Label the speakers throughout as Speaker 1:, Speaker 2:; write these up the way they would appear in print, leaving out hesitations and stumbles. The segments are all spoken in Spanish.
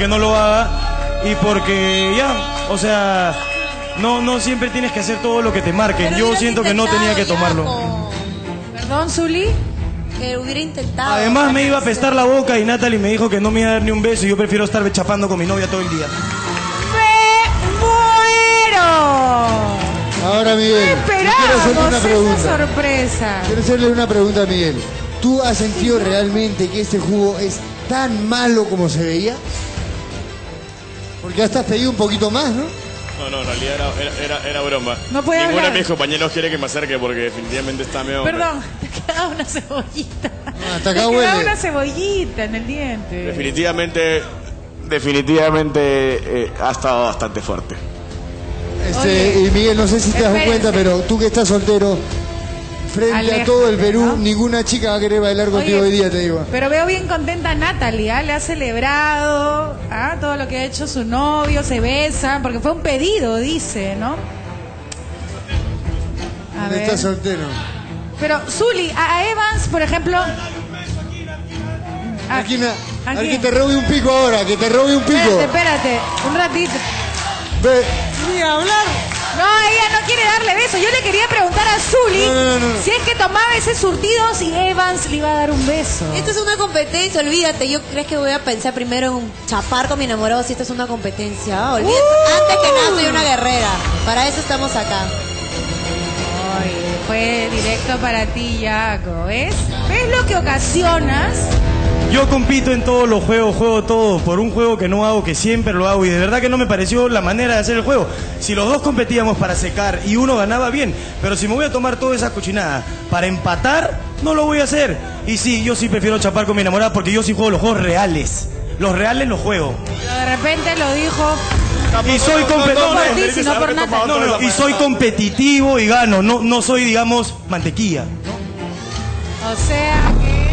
Speaker 1: que no lo haga y porque ya, o sea, no siempre tienes que hacer todo lo que te marquen.
Speaker 2: Pero
Speaker 1: Yo siento que no tenía que tomarlo.
Speaker 3: Perdón, Zuli.
Speaker 2: Que hubiera intentado.
Speaker 1: Además me iba a apestar la boca y Natalie me dijo que no me iba a dar ni un beso y yo prefiero estar chapando con mi novia todo el día.
Speaker 3: ¡Me muero!
Speaker 4: Ahora, Miguel, quiero hacerle una pregunta.
Speaker 3: Esa sorpresa.
Speaker 4: Quiero hacerle una pregunta a Miguel. ¿Tú has sentido realmente que este jugo es tan malo como se veía? Porque hasta has pedido un poquito más, ¿no?
Speaker 5: No, en realidad era broma.
Speaker 3: No puede
Speaker 5: Ninguno
Speaker 3: hablar.
Speaker 5: de mis compañeros quiere que me acerque porque definitivamente está medio...
Speaker 3: Perdón, te queda una cebollita.
Speaker 4: Hasta acá
Speaker 3: te
Speaker 4: huele.
Speaker 3: queda una cebollita en el diente.
Speaker 5: Definitivamente ha estado bastante fuerte.
Speaker 4: Y Miguel, no sé si te das cuenta, pero tú que estás soltero, frente a todo el Perú,
Speaker 3: ¿no?
Speaker 4: Ninguna chica va a querer bailar contigo hoy día, te digo.
Speaker 3: Pero veo bien contenta a Natalie, ¿ah? Le ha celebrado todo lo que ha hecho su novio, se besan, porque fue un pedido, dice, ¿no? A ver.
Speaker 4: Estás soltero.
Speaker 3: Pero, Zuli, a Evans, por ejemplo...
Speaker 4: Aquí que te robe un pico ahora, que te robe un pico.
Speaker 3: Espérate, un ratito.
Speaker 4: Ve.
Speaker 3: Ni hablar. No, ella no quiere darle beso. Yo le quería preguntar a Zuli si es que tomaba ese surtido, si Evans le iba a dar un beso.
Speaker 2: Esto es una competencia, olvídate. Yo crees que voy a pensar primero en un chapar con mi enamorado si esto es una competencia. Olvídate. Antes que nada soy una guerrera. Para eso estamos acá.
Speaker 3: Oye, fue directo para ti, Jaco. ¿Ves lo que ocasionas?
Speaker 1: Yo compito en todos los juegos, juego todo por un juego que no hago, que siempre lo hago y de verdad que no me pareció la manera de hacer el juego. Si los dos competíamos para secar y uno ganaba bien, pero si me voy a tomar toda esa cochinada para empatar, no lo voy a hacer. Y sí, yo sí prefiero chapar con mi enamorada porque yo sí juego los juegos reales. Los reales los juego.
Speaker 3: Pero de repente lo dijo...
Speaker 1: Y soy
Speaker 3: competitivo.
Speaker 1: Y soy competitivo y gano, no soy, digamos, mantequilla.
Speaker 3: O sea que...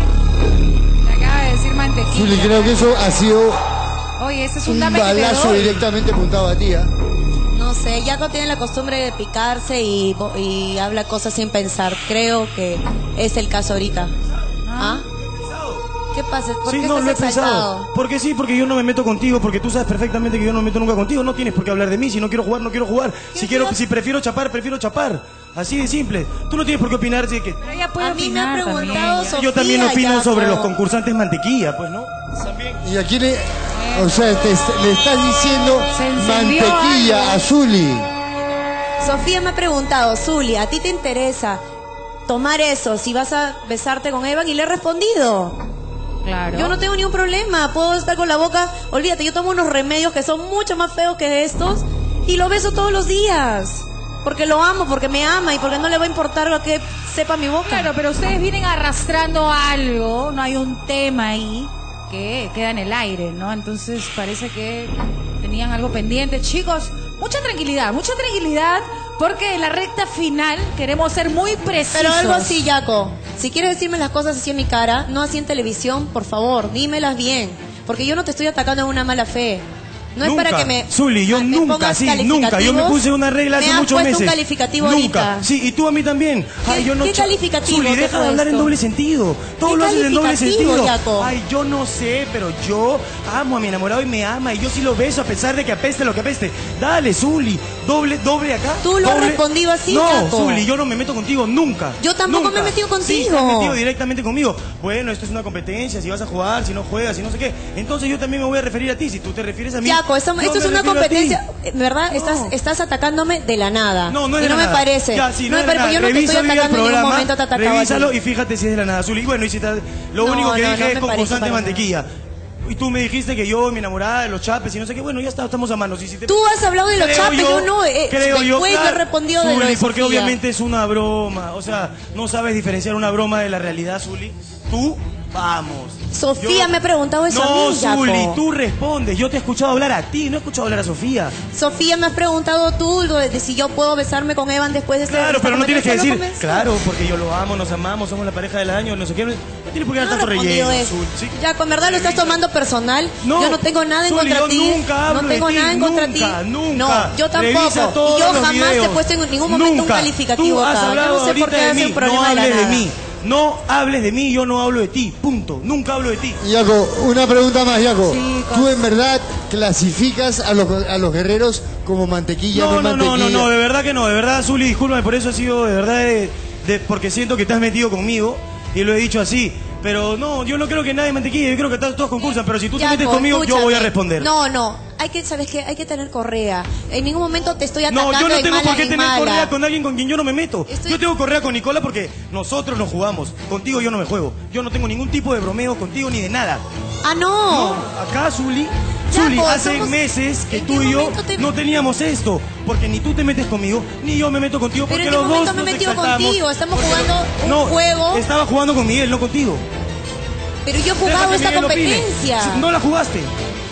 Speaker 3: Acaba de decir mantequilla.
Speaker 4: Zuli, creo que eso ha sido
Speaker 3: Oye, ese es un
Speaker 4: un
Speaker 3: dame que te
Speaker 4: balazo
Speaker 3: doy.
Speaker 4: directamente apuntado a ti, ¿ah?
Speaker 2: No sé, Jaco tiene la costumbre de picarse y habla cosas sin pensar. Creo que es el caso ahorita. ¿Ah? ¿Qué pasa? ¿Por
Speaker 1: Sí,
Speaker 2: qué
Speaker 1: no, lo he
Speaker 2: estás
Speaker 1: pensado.
Speaker 2: exaltado?
Speaker 1: Porque sí, porque yo no me meto contigo, porque tú sabes perfectamente que yo no me meto nunca contigo. No tienes por qué hablar de mí. Si no quiero jugar, no quiero jugar. Si prefiero chapar, prefiero chapar. Así de simple. Tú no tienes por qué opinar de que...
Speaker 3: Pero ella puede
Speaker 2: A mí me ha
Speaker 3: opinar
Speaker 2: preguntado
Speaker 3: también.
Speaker 2: Sofía.
Speaker 1: Yo también opino
Speaker 2: Jaco.
Speaker 1: sobre los concursantes mantequilla, pues, ¿no?
Speaker 4: Y aquí o sea, le estás diciendo
Speaker 3: Se encendió
Speaker 4: mantequilla
Speaker 3: algo.
Speaker 4: a Zuli.
Speaker 2: Sofía me ha preguntado, Zuli, ¿a ti te interesa tomar eso si vas a besarte con Evan? Y le he respondido.
Speaker 3: Claro.
Speaker 2: Yo no tengo ningún problema, puedo estar con la boca, olvídate, yo tomo unos remedios que son mucho más feos que estos y lo beso todos los días, porque lo amo, porque me ama y porque no le va a importar lo que sepa mi boca.
Speaker 3: Claro, pero ustedes vienen arrastrando algo, no hay un tema ahí que queda en el aire, ¿no? Entonces parece que tenían algo pendiente. Chicos, mucha tranquilidad, porque en la recta final queremos ser muy precisos.
Speaker 2: Pero algo así, Jaco, si quieres decirme las cosas así en mi cara, no así en televisión, por favor, dímelas bien, porque yo no te estoy atacando en una mala fe. No
Speaker 1: nunca.
Speaker 2: es para que me...
Speaker 1: Zuli, yo
Speaker 2: me
Speaker 1: nunca,
Speaker 2: pongas
Speaker 1: sí, nunca. Yo me puse una regla hace
Speaker 2: me has
Speaker 1: muchos
Speaker 2: puesto
Speaker 1: meses.
Speaker 2: un calificativo
Speaker 1: Nunca.
Speaker 2: ahorita.
Speaker 1: Sí, y tú a mí también. Ay, yo no
Speaker 2: ¿Qué calificativo
Speaker 1: Zuli,
Speaker 2: te he
Speaker 1: deja de hablar en
Speaker 2: puesto?
Speaker 1: doble sentido. Todo
Speaker 2: ¿Qué
Speaker 1: lo haces en doble
Speaker 2: calificativo,
Speaker 1: sentido.
Speaker 2: Jaco?
Speaker 1: Ay, yo no sé, pero yo amo a mi enamorado y me ama. Y yo sí lo beso a pesar de que apeste lo que apeste. Dale, Zuli. Doble acá.
Speaker 2: Tú lo has
Speaker 1: doble.
Speaker 2: respondido así,
Speaker 1: No,
Speaker 2: Jaco.
Speaker 1: Zuli, yo no me meto contigo nunca.
Speaker 2: Yo tampoco
Speaker 1: Nunca.
Speaker 2: me he metido
Speaker 1: Sí,
Speaker 2: contigo.
Speaker 1: te has metido directamente conmigo. Bueno, esto es una competencia. Si vas a jugar, si no juegas, si no sé qué. Entonces yo también me voy a referir a ti. Si tú te refieres a mí.
Speaker 2: Jaco, esto
Speaker 1: yo
Speaker 2: es
Speaker 1: me
Speaker 2: una
Speaker 1: refiero a ti.
Speaker 2: competencia, ¿verdad?
Speaker 1: No.
Speaker 2: Estás atacándome de la nada.
Speaker 1: No, no es
Speaker 2: y
Speaker 1: de
Speaker 2: no
Speaker 1: la
Speaker 2: me
Speaker 1: nada.
Speaker 2: parece.
Speaker 1: Ya, sí,
Speaker 2: no me
Speaker 1: es de la
Speaker 2: parece. Yo
Speaker 1: nada.
Speaker 2: no te estoy
Speaker 1: Revisa bien el
Speaker 2: atacando en ningún
Speaker 1: programa,
Speaker 2: momento, te he atacado a ti.
Speaker 1: revísalo y fíjate si es de la nada, Zuli. Bueno, y si lo
Speaker 2: No,
Speaker 1: único que
Speaker 2: no,
Speaker 1: dije
Speaker 2: no
Speaker 1: es
Speaker 2: me parece
Speaker 1: concursante
Speaker 2: para
Speaker 1: mantequilla. Y tú me dijiste que yo, mi enamorada, de los chapes y no sé qué. Bueno, ya estamos a manos. Y si te...
Speaker 2: Tú has hablado de los
Speaker 1: Creo
Speaker 2: chapes, yo no.
Speaker 1: Creo yo,
Speaker 2: Después yo he respondido de lo
Speaker 1: Zuli,
Speaker 2: de
Speaker 1: porque
Speaker 2: Sofía.
Speaker 1: obviamente es una broma. O sea, no sabes diferenciar una broma de la realidad, Zuli. Tú, vamos.
Speaker 2: Sofía me ha preguntado eso
Speaker 1: No,
Speaker 2: a mí, Jaco.
Speaker 1: Zuli, tú respondes. Yo te he escuchado hablar a ti, no he escuchado hablar a Sofía.
Speaker 2: Sofía, me has preguntado tú de si yo puedo besarme con Evan después de este.
Speaker 1: Claro, pero no tienes que decir,
Speaker 2: Claro.
Speaker 1: claro, porque yo lo amo, nos amamos, somos la pareja del año, no sé qué. No tienes por qué dar
Speaker 2: No he
Speaker 1: tanto
Speaker 2: respondido
Speaker 1: relleno,
Speaker 2: eso.
Speaker 1: Zuli. ¿Sí?
Speaker 2: Ya, con verdad lo estás tomando personal.
Speaker 1: No,
Speaker 2: Yo no tengo nada en
Speaker 1: Zuli,
Speaker 2: contra
Speaker 1: yo
Speaker 2: de ti.
Speaker 1: nunca hablo
Speaker 2: no tengo
Speaker 1: de ti,
Speaker 2: nada en contra de ti.
Speaker 1: nunca.
Speaker 2: No, yo tampoco.
Speaker 1: Revisa todos
Speaker 2: Y yo
Speaker 1: los
Speaker 2: jamás te he
Speaker 1: videos.
Speaker 2: puesto en ningún momento
Speaker 1: Nunca.
Speaker 2: un calificativo
Speaker 1: Tú has
Speaker 2: acá. Yo
Speaker 1: hablado
Speaker 2: no sé por
Speaker 1: ahorita
Speaker 2: qué
Speaker 1: de
Speaker 2: hace
Speaker 1: mí,
Speaker 2: un problema
Speaker 1: no
Speaker 2: de la
Speaker 1: hables de
Speaker 2: nada.
Speaker 1: mí. No hables de mí, yo no hablo de ti. Punto. Nunca hablo de ti.
Speaker 4: Yaco, una pregunta más, Yaco.
Speaker 3: Chicos.
Speaker 4: ¿Tú en verdad clasificas a los guerreros como mantequilla?
Speaker 1: No,
Speaker 4: mantequilla?
Speaker 1: de verdad que no. De verdad, Zuli, discúlpame, por eso ha sido de verdad porque siento que te has metido conmigo y lo he dicho así. Pero no, yo no creo que nadie mantequilla, yo creo que todos concursan, pero si tú te metes conmigo, yo voy a responder.
Speaker 2: No, ¿sabes qué? Hay que tener correa. En ningún momento te estoy atacando.
Speaker 1: No, yo no
Speaker 2: en
Speaker 1: tengo
Speaker 2: mala
Speaker 1: por qué
Speaker 2: ni
Speaker 1: tener
Speaker 2: mala.
Speaker 1: correa con alguien con quien yo no me meto.
Speaker 2: Estoy-
Speaker 1: Yo tengo correa con Nicola porque nosotros nos jugamos. Contigo yo no me juego. Yo no tengo ningún tipo de bromeo contigo ni de nada.
Speaker 2: Ah, no.
Speaker 1: Acá, Zuli,
Speaker 2: Ya, pues,
Speaker 1: hace
Speaker 2: somos-
Speaker 1: meses que
Speaker 2: ¿en
Speaker 1: tú
Speaker 2: qué
Speaker 1: y yo
Speaker 2: momento te-
Speaker 1: no teníamos esto. Porque ni tú te metes conmigo, ni yo me meto contigo.
Speaker 2: Pero
Speaker 1: Porque
Speaker 2: ¿en qué
Speaker 1: los
Speaker 2: momento
Speaker 1: dos
Speaker 2: me he
Speaker 1: nos
Speaker 2: metido
Speaker 1: exaltamos,
Speaker 2: contigo? Estamos
Speaker 1: porque
Speaker 2: jugando un juego.
Speaker 1: Estaba jugando con Miguel, no contigo.
Speaker 2: Pero yo he
Speaker 1: Deja
Speaker 2: jugado
Speaker 1: que
Speaker 2: esta
Speaker 1: Miguel opine.
Speaker 2: competencia.
Speaker 1: Si no la jugaste.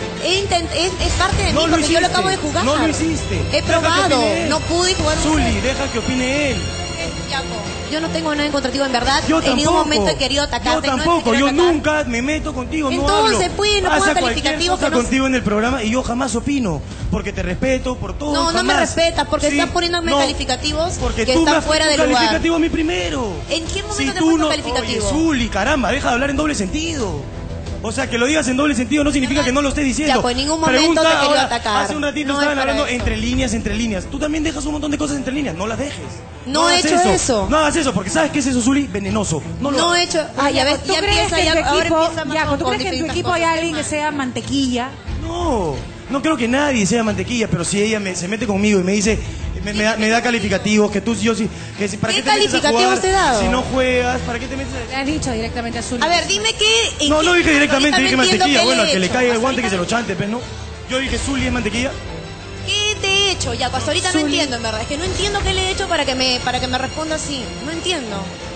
Speaker 2: Es parte de mí
Speaker 1: No lo
Speaker 2: porque yo lo
Speaker 1: hiciste,
Speaker 2: acabo de jugar.
Speaker 1: no lo hiciste.
Speaker 2: He
Speaker 1: Deja que
Speaker 2: probado.
Speaker 1: opine él.
Speaker 2: No pude jugar.
Speaker 1: Zuli, deja que opine él.
Speaker 2: Yaco, yo no tengo nada en contra tuyo, en verdad.
Speaker 1: Yo
Speaker 2: en
Speaker 1: tampoco.
Speaker 2: ningún momento he querido atacarte.
Speaker 1: Yo
Speaker 2: no he
Speaker 1: tampoco,
Speaker 2: querido
Speaker 1: yo
Speaker 2: atacar.
Speaker 1: nunca me meto contigo, no
Speaker 2: Entonces,
Speaker 1: hablo.
Speaker 2: pues, no
Speaker 1: Pasa
Speaker 2: pongas
Speaker 1: cualquier
Speaker 2: calificativos
Speaker 1: cosa
Speaker 2: que no-
Speaker 1: contigo en el programa y yo jamás opino, porque te respeto por todo.
Speaker 2: No, no me
Speaker 1: jamás.
Speaker 2: respetas porque
Speaker 1: Sí,
Speaker 2: estás poniéndome
Speaker 1: no,
Speaker 2: calificativos
Speaker 1: porque
Speaker 2: que
Speaker 1: tú
Speaker 2: están
Speaker 1: me has
Speaker 2: fuera
Speaker 1: puesto
Speaker 2: de lugar.
Speaker 1: calificativo a mí primero.
Speaker 2: ¿En qué momento
Speaker 1: Si
Speaker 2: te he
Speaker 1: tú
Speaker 2: puesto
Speaker 1: no,
Speaker 2: calificativo?
Speaker 1: Oye, Zuli, caramba, deja de hablar en doble sentido. O sea, que lo digas en doble sentido no significa que no lo estés diciendo.
Speaker 2: Ya, pues, en ningún momento
Speaker 1: Pregunta
Speaker 2: te he querido
Speaker 1: ahora,
Speaker 2: atacar.
Speaker 1: Hace un ratito
Speaker 2: No es
Speaker 1: estaban
Speaker 2: para
Speaker 1: hablando
Speaker 2: eso.
Speaker 1: entre líneas. Tú también dejas un montón de cosas entre líneas, no las dejes.
Speaker 2: No he
Speaker 1: hagas
Speaker 2: hecho eso.
Speaker 1: No hagas eso, porque ¿sabes qué es eso, Zuli? Venenoso. No lo
Speaker 2: No he
Speaker 1: hagas.
Speaker 2: hecho. Ah, ya ves,
Speaker 3: ¿Tú
Speaker 2: ya
Speaker 3: crees
Speaker 2: empieza,
Speaker 3: que en
Speaker 2: ya,
Speaker 3: tu
Speaker 2: ahora
Speaker 3: equipo,
Speaker 2: empieza más
Speaker 3: Yaco,
Speaker 2: con
Speaker 3: ¿tú crees que en tu
Speaker 2: diferentes
Speaker 3: equipo hay
Speaker 2: cosas.
Speaker 3: alguien que sea mantequilla?
Speaker 1: No creo que nadie sea mantequilla, pero si ella se mete conmigo y me dice, me da calificativos, que tú, yo sí, que si, ¿para
Speaker 2: ¿Qué
Speaker 1: qué te metes a
Speaker 2: calificativos
Speaker 1: jugar
Speaker 2: te he dado?
Speaker 1: si no juegas? ¿Para qué te metes
Speaker 3: Le has dicho directamente a Zuli.
Speaker 2: A ver, dime qué.
Speaker 1: No dije directamente, dije mantequilla. Bueno, al que le caiga el
Speaker 2: hasta
Speaker 1: guante que
Speaker 2: ahorita
Speaker 1: se lo chante, pues, ¿no? Yo dije, Zuli es mantequilla.
Speaker 2: ¿Qué te he hecho, Yaco? Hasta ahorita no
Speaker 3: Zuli.
Speaker 2: entiendo, en verdad. Es que no entiendo qué le he hecho para que me responda así. No entiendo.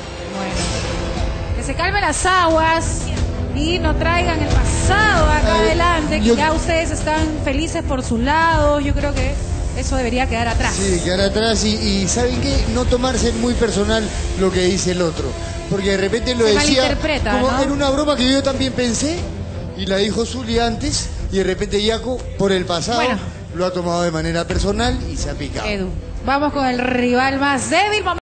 Speaker 3: Bueno, que se calmen las aguas y no traigan el pasado acá adelante, que
Speaker 4: yo-
Speaker 3: ya ustedes están felices por sus lados. Yo creo que eso debería quedar atrás.
Speaker 4: Sí, quedar atrás y ¿saben qué? No tomarse muy personal lo que dice el otro. Porque de repente lo
Speaker 3: Se
Speaker 4: decía
Speaker 3: malinterpreta,
Speaker 4: como
Speaker 3: ¿no?
Speaker 4: en una broma que yo también pensé y la dijo Zuli antes y de repente Yaco, por el pasado,
Speaker 3: Bueno.
Speaker 4: lo ha tomado de manera personal y se ha picado.
Speaker 3: Edu, vamos con el rival más débil.